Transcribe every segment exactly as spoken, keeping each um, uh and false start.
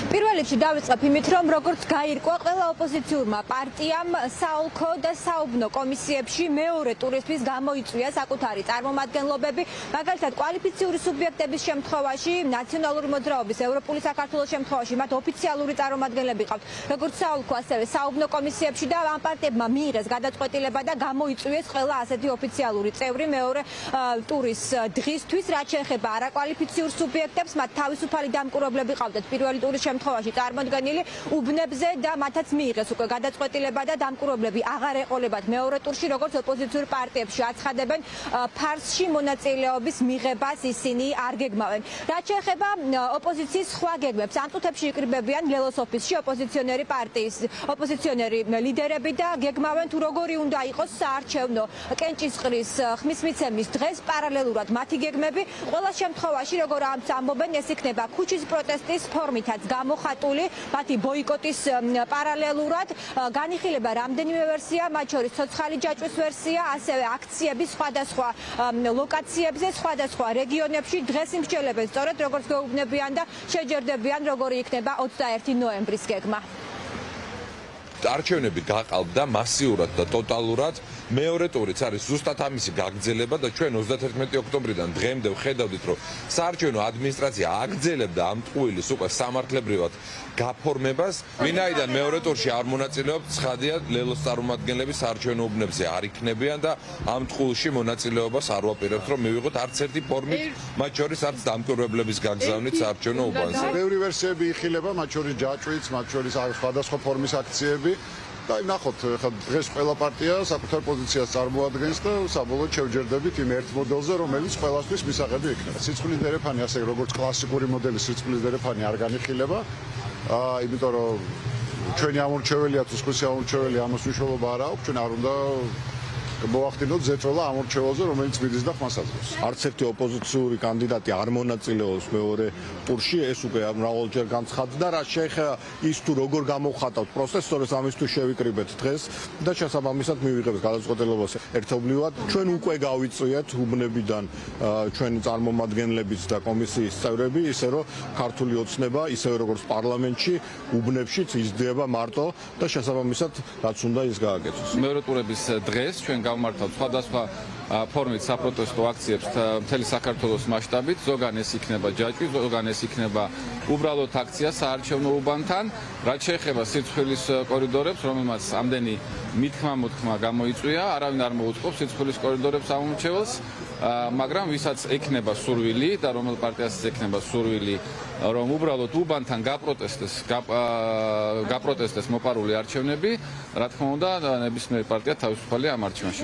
პირველ რიგში დავიწყებ იმით, რომ როგორც გაირკვა ყველა ოპოზიციურმა პარტიამ საოლქო და საუბნო კომისიებში მეორე ტურისთვის გამოიწვია საკუთარი წარმომადგენლობები, მაგალითად კვალიფიციური სუბიექტების შემთხვევაში, ნაციონალური მოძრაობის, ევროპული საქართველოს შემთხვევაში მათ ოფიციალური წარმომადგენლები ყავთ, როგორც საოლქო, ასევე საუბნო კომისიებში და ამ პარტიებმა მიიღეს გადაწყვეტილება და გამოიწვიეს ყველა ასეთი ოფიციალური წევრი მეორე ტურის დღისთვის, რაც შეეხება არაკვალიფიციურ სუბიექტებს, მათ თავისუფალი დამკვირვებლები ყავდათ პირველი ტურის შემთხვევაში წარმოდგენილი უბნებზე და მათაც მიიღეს უკვე გადაწყვეტილება და დამკვირვებლები აღარ ეყოლებათ მეორე ტურში, როგორც ოპოზიციურ პარტიებში აცხადებენ, ფარსში მონაწილეობის მიღებას ისინი არ გეგმავენ. რაც შეეხება ოპოზიციის სხვა გეგმებს, ამ წუთებში იკრიბებიან ლელოს ოფისში ოპოზიციონერი პარტიის ოპოზიციონერი ლიდერები და გეგმავენ თუ როგორი უნდა იყოს საარჩევნო კენჭისყრის ხმის მიცემის დღეს პარალელურად მათი გეგმები ყველა შემთხვევაში, როგორ ამბობენ, ეს იქნება ქუჩის პროტესტის ფორმითაც გამოხატული, მათი ბოიკოტის პარალელურად განიხილება რამდენიმე ვერსია, მათ შორის ცოცხალი ჯაჭვის ვერსია, ასევე აქციები სხვადასხვა ლოკაციებზე, სხვადასხვა რეგიონებში დღეს იმსჯელებენ სწორედ როგორც გეუბნებიან და შეჯერდებიან, როგორი იქნება ოცდაერთი ნოემბრის გეგმა. არჩევნები გაყალბდა მასიურად და ტოტალურად. მეორე ტურიც არის ზუსტად ამისი გაგრძელება და ჩვენ ოცდათერთმეტი ოქტომბრიდან დღემდე ვხედავდით, რომ საარჩევნო ადმინისტრაცია აგრძელებდა ამ ტყუილის უკვე სამართლებრივად გაფორმებას. ვინაიდან მეორე ტურში არ მონაწილეობთ, ცხადია, ლელოს წარმომადგენლები საარჩევნო უბნებზე არ იქნებიან და ამ ტყუილში მონაწილეობას არ ვაპირებთ, რომ მივიღოთ არც ერთი ფორმით, მათ შორის არც დამკვირვებლების გაგზავნით საარჩევნო უბანზე. ბევრი ვერსიები იხილება, მათ შორის ჯაჭვიც, მათ შორის სხვადასხვა ფორმის აქციები. და ნახოთ, ხა დღეს ყველა პარტია საკუთარ პოზიციას წარმოადგენს და საბოლოოდ შევჯერდებით იმ ერთ მოდელზე, რომელიც ყველასთვის მისაღები იქნება. სიცხლის დერეფანი, ასე როგორც კლასიკური მოდელი სიცხლის დერეფანი არ განიხილება, აა, იმიტომ რომ ჩვენი ამორჩეველია თუ სხვისი ამორჩეველი ამას მნიშვნელობა არ აქვს, ჩვენ არ უნდა მოახდინოთ ზეწოლა ამორჩეველზე, რომელიც მიდის და ხმას აძლევს. არც ერთი ოპოზიციური კანდიდატი არ მონაწილეობს მეორე ტურში, ეს უკვე მრავალჯერ განცხადდა, რაც შეეხება ის თუ როგორ გამოვხატავთ პროცესს, სწორედ ამისთვის შევიკრიბეთ დღეს და შესაბამისად მივიღებთ გადაწყვეტილებას ერთობლივად. ჩვენ უკვე გავიწვიეთ უბნებიდან ჩვენი წარმომადგენლების და კომისიის წევრები, ისე რომ ქართული ოცნება, ისევე როგორც პარლამენტში, უბნებშიც იზრდება მარტო და შესაბამისად რაც უნდა ის გააკეთოს. მეორე ტურების დღეს ჩვენ გავმართავთ სხვადასხვა ფორმით საპროტესტო აქციებს მთელი საქართველოს მასშტაბით, ზოგან ეს იქნება ჯაჭვი, ზოგან ეს იქნება უბრალოდ აქცია საარჩევნო უბანთან, რაც შეეხება სიცხვილის კორიდორებს, რომელმაც ამდენი მithმა-მოთქმა გამოიწვია, არავინ არ მოუწყობს სიცხვილის კორიდორებს ამორჩეველს, მაგრამ ვისაც ექნება სურვილი და რომელ პარტიასაც ექნება სურვილი, რომ უბრალოდ უბანთან გაპროტესტეს, გაპროტესტეს მოპარული არჩევნები, რა თქმა უნდა, ნებისმიერი პარტია თავისუფალია ამ არჩევნებში.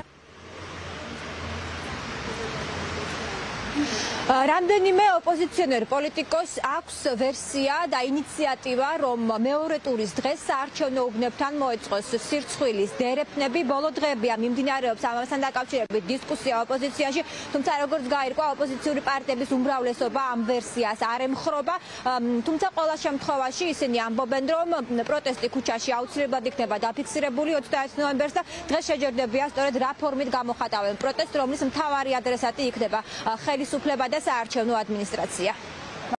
რამდენიმე ოპოზიციონერ პოლიტიკოს აქვს ვერსია და ინიციატივა, რომ მეორე ტურის დღეს საარჩევნო უბნებთან მოეწყოს სირცხვილის დერეფნები. ბოლო დღეებია მიმდინარეობს ამასთან დაკავშირებით დისკუსია ოპოზიციაში, თუმცა როგორც გაირკვა, ოპოზიციური პარტიების უმრავლესობა ამ ვერსიას არ ემხრობა. თუმცა ყველა შემთხვევაში ისინი ამბობენ, რომ პროტესტი ქუჩაში აუცილებლად იქნება დაფიქსირებული ოცდაერთი ნოემბერს და დღეს შეჯერდებიან სწორედ რა ფორმით გამოხატავენ პროტესტს, რომლის მთავარი ადრესატი იქნება ხელისუფლება და საარჩევნო ადმინისტრაცია.